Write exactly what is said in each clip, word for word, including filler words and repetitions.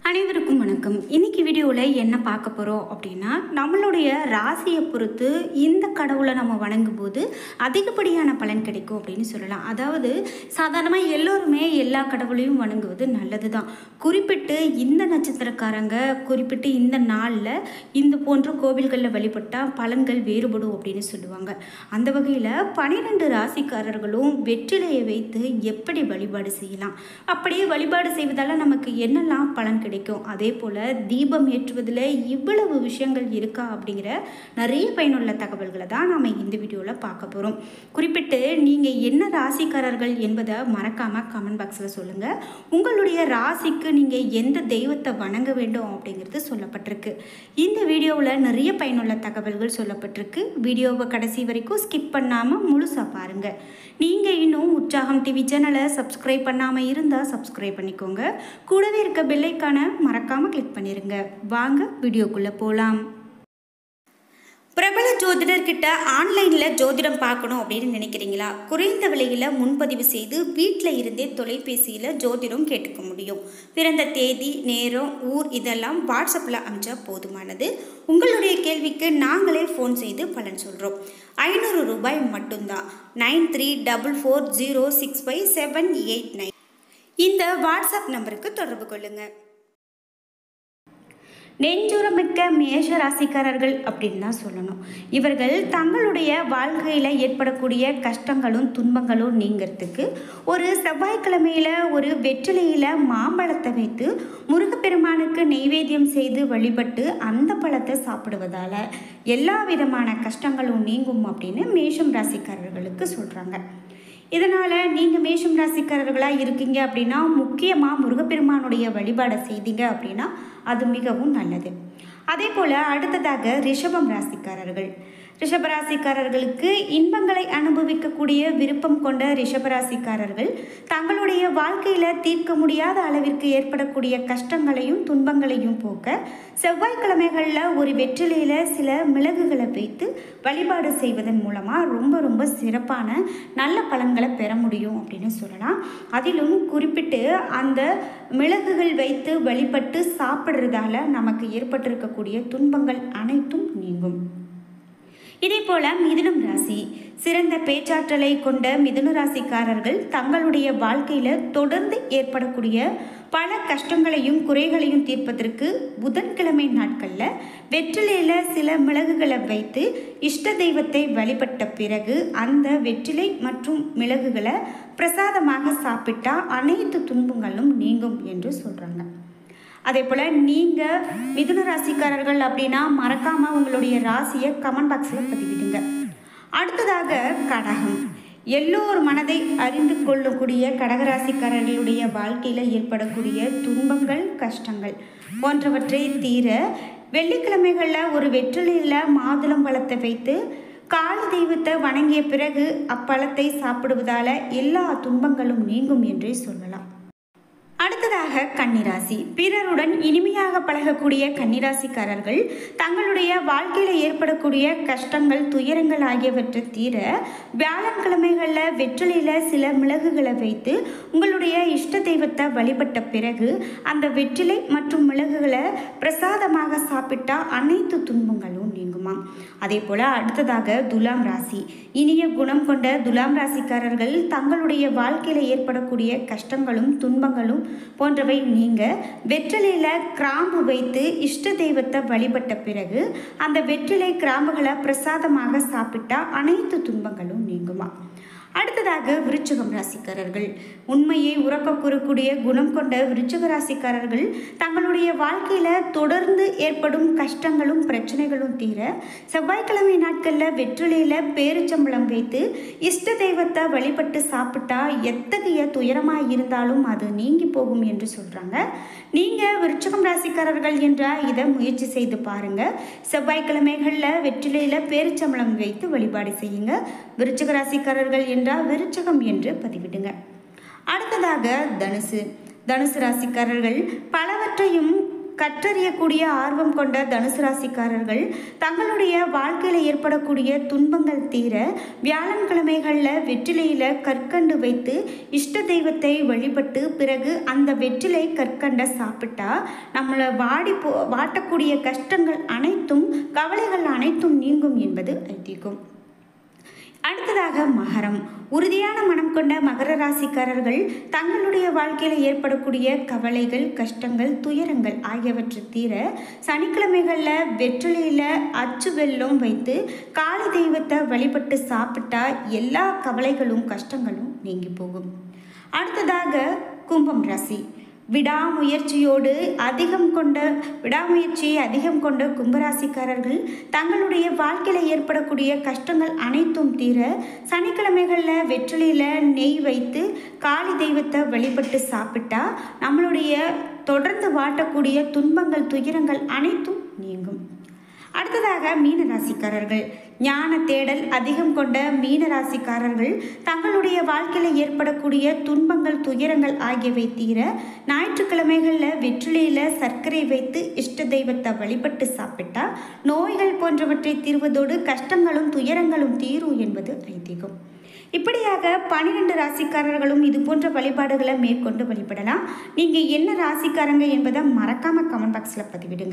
அனைவருக்கும் வணக்கம். இன்னைக்கு வீடியோவில் என்ன பார்க்க போகிறோம் அப்படின்னா, நம்மளுடைய ராசியை பொறுத்து இந்த கடவுளை நம்ம வணங்கும் போது அதிகப்படியான பலன் கிடைக்கும் அப்படின்னு சொல்லலாம். அதாவது சாதாரணமாக எல்லோருமே எல்லா கடவுளையும் வணங்குவது நல்லது தான். குறிப்பிட்டு இந்த நட்சத்திரக்காரங்க குறிப்பிட்டு இந்த நாளில் இந்த போன்ற கோவில்களில் வழிபட்டால் பலன்கள் வேறுபடும் அப்படின்னு சொல்லுவாங்க. அந்த வகையில் பன்னிரெண்டு ராசிக்காரர்களும் வெற்றிலையை வைத்து எப்படி வழிபாடு செய்யலாம், அப்படியே வழிபாடு செய்வதால் நமக்கு என்னெல்லாம் பலன் கிடைக்கும், அதே போல் தீபம் ஏற்றுவதில் இவ்வளவு விஷயங்கள் இருக்கா அப்படிங்கிற நிறைய பயனுள்ள தகவல்களை தான் நாம் இந்த வீடியோவில் பார்க்க போகிறோம். குறிப்பிட்டு நீங்கள் என்ன ராசிக்காரர்கள் என்பதை மறக்காமல் கமெண்ட் பாக்ஸில் சொல்லுங்கள். உங்களுடைய ராசிக்கு நீங்கள் எந்த தெய்வத்தை வணங்க வேண்டும் அப்படிங்கிறது சொல்லப்பட்டிருக்கு. இந்த வீடியோவில் நிறைய பயனுள்ள தகவல்கள் சொல்லப்பட்டிருக்கு. வீடியோவை கடைசி வரைக்கும் ஸ்கிப் பண்ணாமல் முழுசாக பாருங்கள். நீங்கள் இன்னும் உற்சாகம் டிவி சேனலை சப்ஸ்கிரைப் பண்ணாமல் இருந்தால் சப்ஸ்கிரைப் பண்ணிக்கோங்க. கூடவே இருக்க பெல்லைக்கான மறக்காமல் கிளிக் பண்ணிடுங்க. வாங்க வீடியோக்குள்ளே போகலாம். பிரபல ஜோதிடர்கிட்ட ஆன்லைனில் ஜோதிடம் பார்க்கணும் அப்படின்னு நினைக்கிறீங்களா? குறைந்த விலையில் முன்பதிவு செய்து வீட்டில் இருந்தே தொலைபேசியில் ஜோதிடம் கேட்டுக்க முடியும். பிறந்த தேதி, நேரம், ஊர் இதெல்லாம் வாட்ஸ்அப்பில் அனுப்பிச்சா போதுமானது. உங்களுடைய கேள்விக்கு நாங்களே ஃபோன் செய்து பலன் சொல்கிறோம். ஐநூறு ரூபாய் மட்டும்தான். Nine three double four zero six five seven eight nine இந்த வாட்ஸ்அப் நம்பருக்கு தொடர்பு கொள்ளுங்கள். நெஞ்சுரமிக்க மேஷ ராசிக்காரர்கள் அப்படின்னு தான் சொல்லணும். இவர்கள் தங்களுடைய வாழ்க்கையில் ஏற்படக்கூடிய கஷ்டங்களும் துன்பங்களும் நீங்கிறதுக்கு ஒரு செவ்வாய்க்கிழமையில் ஒரு வெற்றிலையில் மாம்பழத்தை வைத்து முருகப்பெருமானுக்கு நெய்வேத்தியம் செய்து வழிபட்டு அந்த பழத்தை சாப்பிடுவதால் எல்லா விதமான கஷ்டங்களும் நீங்கும் அப்படின்னு மேஷம் ராசிக்காரர்களுக்கு சொல்கிறாங்க. இதனால் நீங்கள் மேஷம் ராசிக்காரர்களாக இருக்கீங்க அப்படின்னா முக்கியமாக முருகப்பெருமானுடைய வழிபாடை செய்தீங்க அப்படின்னா அது மிகவும் நல்லது. அதே போல் அடுத்ததாக ரிஷபம் ராசிக்காரர்கள். ரிஷபராசிக்காரர்களுக்கு இன்பங்களை அனுபவிக்கக்கூடிய விருப்பம் கொண்ட ரிஷபராசிக்காரர்கள் தங்களுடைய வாழ்க்கையில் தீர்க்க முடியாத அளவிற்கு ஏற்படக்கூடிய கஷ்டங்களையும் துன்பங்களையும் போக்க செவ்வாய்க்கிழமைகளில் ஒரு வெற்றிலையில் சில மிளகுகளை வைத்து வழிபாடு செய்வதன் மூலமாக ரொம்ப ரொம்ப சிறப்பான நல்ல பலன்களை பெற முடியும் அப்படின்னு சொல்லலாம். அதிலும் குறிப்பிட்டு அந்த மிளகுகள் வைத்து வழிபட்டு சாப்பிட்றதால நமக்கு ஏற்பட்டிருக்கக்கூடிய துன்பங்கள் அனைத்தும் நீங்கும். இதே போல் மிதுனம் ராசி. சிறந்த பேச்சாற்றலை கொண்ட மிதுன ராசிக்காரர்கள் தங்களுடைய வாழ்க்கையில் தொடர்ந்து ஏற்படக்கூடிய பல கஷ்டங்களையும் குறைகளையும் தீர்ப்பதற்கு புதன்கிழமை நாட்களில் வெற்றிலையில் சில மிளகுகளை வைத்து இஷ்ட தெய்வத்தை வழிபட்ட பிறகு அந்த வெற்றிலை மற்றும் மிளகுகளை பிரசாதமாக சாப்பிட்டா அனைத்து துன்பங்களும் நீங்கும் என்று சொல்கிறாங்க. அதே போல் நீங்கள் மிதுன ராசிக்காரர்கள் அப்படின்னா மறக்காமல் உங்களுடைய ராசியை கமெண்ட் பாக்ஸில் பதிவிடுங்க. அடுத்ததாக கடகம். எல்லோர் மனதை அறிந்து கொள்ளக்கூடிய கடகராசிக்காரர்களுடைய வாழ்க்கையில் ஏற்படக்கூடிய துன்பங்கள் கஷ்டங்கள் போன்றவற்றை தீர வெள்ளிக்கிழமைகளில் ஒரு வெற்றிலையில் மாதுளம் பழத்தை வைத்து காளி தெய்வத்தை வணங்கிய பிறகு அப்பழத்தை சாப்பிடுவதால் எல்லா துன்பங்களும் நீங்கும் என்றே சொல்லலாம். அடுத்ததாக கன்னிராசி. பிறருடன் இனிமையாக பழகக்கூடிய கன்னிராசிக்காரர்கள் தங்களுடைய வாழ்க்கையில் ஏற்படக்கூடிய கஷ்டங்கள் துயரங்கள் ஆகியவற்றை தீர வியாழக்கிழமைகளில் வெற்றிலையில் சில மிளகுகளை வைத்து உங்களுடைய இஷ்ட தெய்வத்தை வழிபட்ட பிறகு அந்த வெற்றிலை மற்றும் மிளகுகளை பிரசாதமாக சாப்பிட்டா அனைத்து துன்பங்களும் நீங்குமாம். அதே போல் அடுத்ததாக துலாம் ராசி. இனிய குணம் கொண்ட துலாம் ராசிக்காரர்கள் தங்களுடைய வாழ்க்கையில் ஏற்படக்கூடிய கஷ்டங்களும் துன்பங்களும் போன்றவை நீங்க வெற்றிலையில் கிராம்பு வைத்து இஷ்ட தெய்வத்தை வழிபட்ட பிறகு அந்த வெற்றிலை கிராம்புகளை பிரசாதமாக சாப்பிட்டா அனைத்து துன்பங்களும் நீங்குமா. அடுத்ததாக விருச்சிகம் ராசிக்காரர்கள். உண்மையை உறக்க கூறக்கூடிய குணம் கொண்ட விருச்சிக ராசிக்காரர்கள் தங்களுடைய வாழ்க்கையில் தொடர்ந்து ஏற்படும் கஷ்டங்களும் பிரச்சனைகளும் தீர செவ்வாய்க்கிழமை நாட்களில் வெற்றிலையில் பேரிச்சம்பழம் வைத்து இஷ்ட தெய்வத்தை வழிபட்டு சாப்பிட்டா எத்தகைய துயரமாக இருந்தாலும் அது நீங்கி போகும் என்று சொல்கிறாங்க. நீங்கள் விருச்சிகம் ராசிக்காரர்கள் என்றால் இதை முயற்சி செய்து பாருங்கள். செவ்வாய்க்கிழமைகளில் வெற்றிலையில் பேரிச்சம்பழம் வைத்து வழிபாடு செய்யுங்க. விருச்சிக ராசிக்காரர்கள் என்றால் விருச்சகம் என்று பதிவிடுங்க. அடுத்ததாக தனுசு. தனுசு ராசிக்காரர்கள் பலவற்றையும் கற்றறியக்கூடிய ஆர்வம் கொண்ட தனுசு ராசிக்காரர்கள் தங்களுடைய வாழ்க்கையில் ஏற்படக்கூடிய துன்பங்கள் தீர வியாழன்கிழமைகளில் வெற்றிலையில் கற்கண்டு வைத்து இஷ்ட தெய்வத்தை வழிபட்டு பிறகு அந்த வெற்றிலை கற்கண்டை சாப்பிட்டா நம்மளை வாடி போ வாட்டக்கூடிய கஷ்டங்கள் அனைத்தும் கவலைகள் அனைத்தும் நீங்கும் என்பது ஐதீகம். அடுத்ததாக மகரம். உறுதியான மனம் கொண்ட மகர ராசிக்காரர்கள் தங்களுடைய வாழ்க்கையில் ஏற்படக்கூடிய கவலைகள், கஷ்டங்கள், துயரங்கள் ஆகியவற்றை தீர சனிக்கிழமைகளில் வெற்றிலையில் அச்சு வெல்லம் வைத்து காளி தெய்வத்தை வழிபட்டு சாப்பிட்டா எல்லா கவலைகளும் கஷ்டங்களும் நீங்கி போகும். அடுத்ததாக கும்பம் ராசி. விடாமுயற்சியோடு அதிகம் கொண்ட விடாமுயற்சியை அதிகம் கொண்ட கும்பராசிக்காரர்கள் தங்களுடைய வாழ்க்கையில் ஏற்படக்கூடிய கஷ்டங்கள் அனைத்தும் தீர சனிக்கிழமைகளில் வெற்றிலையில் நெய் வைத்து காளி தெய்வத்தை வழிபட்டு சாப்பிட்டா நம்மளுடைய தொடர்ந்து வாட்டக்கூடிய துன்பங்கள், துயரங்கள் அனைத்தும் நீங்கும். அடுத்ததாக மீன ராசிக்காரர்கள். ஞான தேடல் அதிகம் கொண்ட மீன ராசிக்காரர்கள் தங்களுடைய வாழ்க்கையில் ஏற்படக்கூடிய துன்பங்கள், துயரங்கள் ஆகியவை தீர ஞாயிற்றுக்கிழமைகளில் வெற்றிலையில் சர்க்கரை வைத்து இஷ்ட தெய்வத்தை வழிபட்டு சாப்பிட்டா நோய்கள் போன்றவற்றை தீர்வதோடு கஷ்டங்களும் துயரங்களும் தீரும் என்பது ஐதீகம். இப்படியாக பன்னிரெண்டு ராசிக்காரர்களும் இது போன்ற வழிபாடுகளை மேற்கொண்டு வழிபடலாம். நீங்கள் என்ன ராசிக்காரங்க என்பதை மறக்காமல் கமெண்ட் பாக்ஸில் பதிவிடுங்க.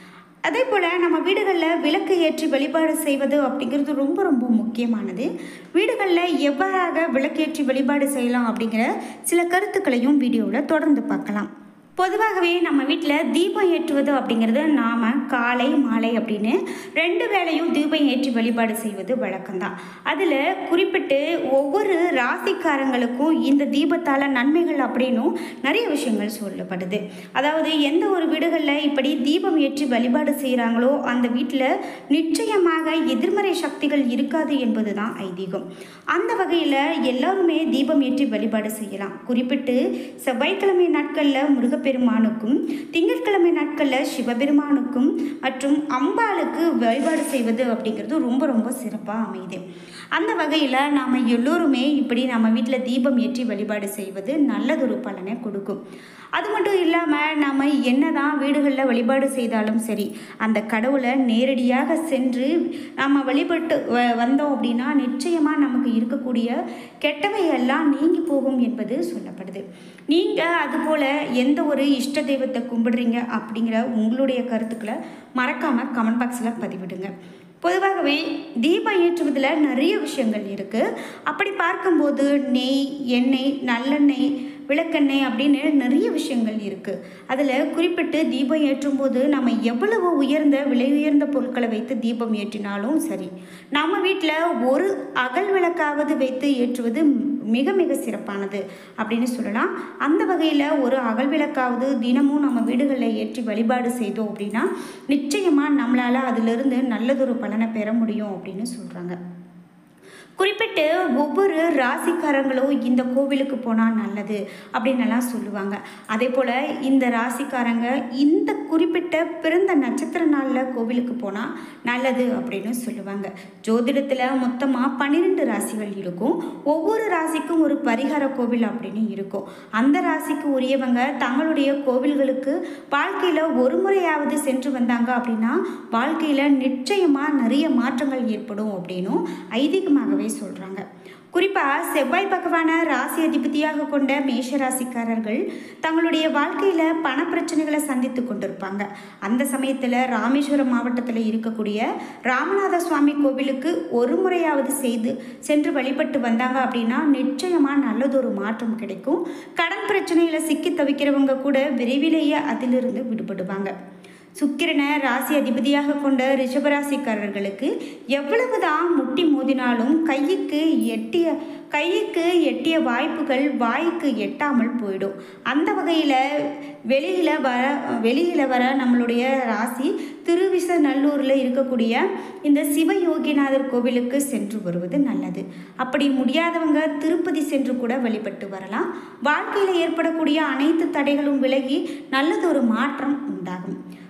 அதே போல் நம்ம வீடுகளில் விளக்கு ஏற்றி வழிபாடு செய்வது அப்படிங்கிறது ரொம்ப ரொம்ப முக்கியமானது. வீடுகளில் எவ்வாறாக விளக்கேற்றி வழிபாடு செய்யலாம் அப்படிங்கிற சில கருத்துக்களையும் வீடியோவில் தொடர்ந்து பார்க்கலாம். பொதுவாகவே நம்ம வீட்டில் தீபம் ஏற்றுவது அப்படிங்கிறது நாம் காலை மாலை அப்படின்னு ரெண்டு வேளையும் தீபம் ஏற்றி வழிபாடு செய்வது வழக்கம்தான். அதில் குறிப்பிட்டு ஒவ்வொரு ராசிக்காரங்களுக்கும் இந்த தீபத்தால் நன்மைகள் அப்படின்னும் நிறைய விஷயங்கள் சொல்லப்படுது. அதாவது எந்த ஒரு வீடுகளில் இப்படி தீபம் ஏற்றி வழிபாடு செய்கிறாங்களோ அந்த வீட்டில் நிச்சயமாக எதிர்மறை சக்திகள் இருக்காது என்பது தான் ஐதீகம். அந்த வகையில் எல்லாருமே தீபம் ஏற்றி வழிபாடு செய்யலாம். குறிப்பிட்டு செவ்வாய்க்கிழமை நாட்களில் முருகப்பெருமான் பெருமானுக்கும் திங்கட்கிழமை நாட்களில் சிவபெருமானுக்கும் மற்றும் அம்பாளுக்கு வழிபாடு செய்வது அப்படிங்கிறது ரொம்ப ரொம்ப சிறப்பாக அமையுது. அந்த வகையில் நாம் எல்லோருமே இப்படி நம்ம வீட்டில் தீபம் ஏற்றி வழிபாடு செய்வது நல்லதொரு பலனை கொடுக்கும். அது மட்டும் இல்லாமல் நம்ம என்ன தான் வீடுகளில் வழிபாடு செய்தாலும் சரி, அந்த கடவுளை நேரடியாக சென்று நம்ம வழிபட்டு வ வந்தோம் அப்படின்னா நிச்சயமாக நமக்கு இருக்கக்கூடிய கெட்டவையெல்லாம் நீங்கி போகும் என்பது சொல்லப்படுது. நீங்கள் அதுபோல் எந்த ஒரு இஷ்ட தெய்வத்தை கும்பிடுறீங்க அப்படிங்கிற உங்களுடைய கருத்துக்களை மறக்காமல் கமெண்ட் பாக்ஸில் பதிவிடுங்க. பொதுவாகவே தீபம் ஏற்றுவதில் நிறைய விஷயங்கள் இருக்குது. அப்படி பார்க்கும்போது நெய், எண்ணெய், நல்லெண்ணெய், விளக்கெண்ணெய் அப்படின்னு நிறைய விஷயங்கள் இருக்குது. அதில் குறிப்பிட்டு தீபம் ஏற்றும்போது நம்ம எவ்வளவு உயர்ந்த விலை உயர்ந்த பொருட்களை வைத்து தீபம் ஏற்றினாலும் சரி, நம்ம வீட்டில் ஒரு அகல் விளக்காவது வைத்து ஏற்றுவது மிக மிக சிறப்பானது அப்படின்னு சொல்லலாம். அந்த வகையில் ஒரு அகல் விளக்காவது தினமும் நம்ம வீடுகளில் ஏற்றி வழிபாடு செய்தோம் அப்படின்னா நிச்சயமாக நம்மளால் அதிலிருந்து நல்லதொரு பலனை பெற முடியும் அப்படின்னு சொல்கிறாங்க. குறிப்பிட்டு ஒவ்வொரு ராசிக்காரங்களும் இந்த கோவிலுக்கு போனால் நல்லது அப்படின்னெல்லாம் சொல்லுவாங்க. அதே போல் இந்த ராசிக்காரங்க இந்த குறிப்பிட்ட பிறந்த நட்சத்திர நாளில் கோவிலுக்கு போனால் நல்லது அப்படின்னு சொல்லுவாங்க. ஜோதிடத்தில் மொத்தமாக பன்னிரெண்டு ராசிகள் இருக்கும். ஒவ்வொரு ராசிக்கும் ஒரு பரிகார கோவில் அப்படின்னு இருக்கும். அந்த ராசிக்கு உரியவங்க தங்களுடைய கோவில்களுக்கு வாழ்க்கையில் ஒரு முறையாவது சென்று வந்தாங்க அப்படின்னா வாழ்க்கையில் நிச்சயமாக நிறைய மாற்றங்கள் ஏற்படும் அப்படின்னும் ஐதீகமாகவே சொல்கிறாங்க. குறிப்பாக செவ்வாய் பகவான ராசி அதிபதியாக கொண்ட மேஷ ராசிக்காரர்கள் தங்களுடைய வாழ்க்கையில் பண பிரச்சனைகளை சந்தித்து கொண்டிருப்பாங்க. அந்த சமயத்தில் ராமேஸ்வரம் மாவட்டத்தில் இருக்கக்கூடிய ராமநாத சுவாமி கோவிலுக்கு ஒரு முறையாவது செய்து சென்று வழிபட்டு வந்தாங்க அப்படின்னா நிச்சயமாக நல்லதொரு மாற்றம் கிடைக்கும். கடன் பிரச்சனையில் சிக்கி தவிக்கிறவங்க கூட விரைவிலேயே அதிலிருந்து விடுபடுவாங்க. சுக்கிரனை ராசி அதிபதியாக கொண்ட ரிஷபராசிக்காரர்களுக்கு எவ்வளவுதான் முட்டி மோதினாலும் கைக்கு எட்டிய கைக்கு எட்டிய வாய்ப்புகள் வாய்க்கு எட்டாமல் போயிடும். அந்த வகையில் வெளியில் வர வெளியில் வர நம்மளுடைய ராசி திருவிசநல்லூரில் இருக்கக்கூடிய இந்த சிவயோகிநாதர் கோவிலுக்கு சென்று வருவது நல்லது. அப்படி முடியாதவங்க திருப்பதி சென்று கூட வழிபட்டு வரலாம். வாழ்க்கையில் ஏற்படக்கூடிய அனைத்து தடைகளும் விலகி நல்லதொரு மாற்றம் உண்டாகும்.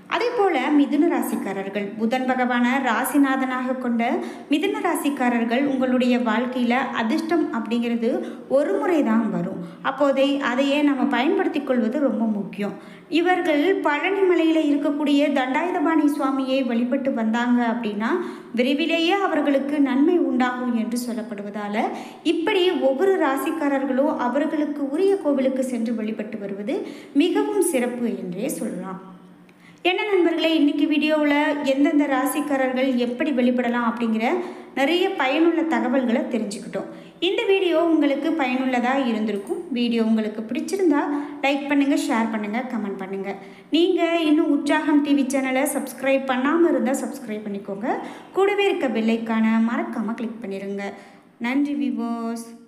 அதே போல் மிதுன ராசிக்காரர்கள் புதன் பகவான ராசிநாதனாக கொண்ட மிதுன ராசிக்காரர்கள் உங்களுடைய வாழ்க்கையில் அதிர்ஷ்டம் அப்படிங்கிறது ஒரு முறை தான் வரும். அப்போதை அதையே நம்ம பயன்படுத்தி கொள்வது ரொம்ப முக்கியம். இவர்கள் பழனி மலையில் இருக்கக்கூடிய தண்டாயுதபாணி சுவாமியை வழிபட்டு வந்தாங்க அப்படின்னா விரைவிலேயே அவர்களுக்கு நன்மை உண்டாகும் என்று சொல்லப்படுவதால் இப்படி ஒவ்வொரு ராசிக்காரர்களும் அவர்களுக்கு உரிய கோவிலுக்கு சென்று வழிபட்டு வருவது மிகவும் சிறப்பு என்றே சொல்லலாம். என்ன நண்பர்களே, இன்றைக்கி வீடியோவில் எந்தெந்த ராசிக்காரர்கள் எப்படி வெளிப்படலாம் அப்படிங்கிற நிறைய பயனுள்ள தகவல்களை தெரிஞ்சுக்கிட்டோம். இந்த வீடியோ உங்களுக்கு பயனுள்ளதாக இருந்திருக்கும். வீடியோ உங்களுக்கு பிடிச்சிருந்தா லைக் பண்ணுங்கள், ஷேர் பண்ணுங்கள், கமெண்ட் பண்ணுங்கள். நீங்கள் இன்னும் உற்சாகம் டிவி சேனலை சப்ஸ்கிரைப் பண்ணாமல் இருந்தால் சப்ஸ்கிரைப் பண்ணிக்கோங்க. கூடவே இருக்க பெல்லைக்கான மறக்காமல் கிளிக் பண்ணிடுங்க. நன்றி விவோஸ்.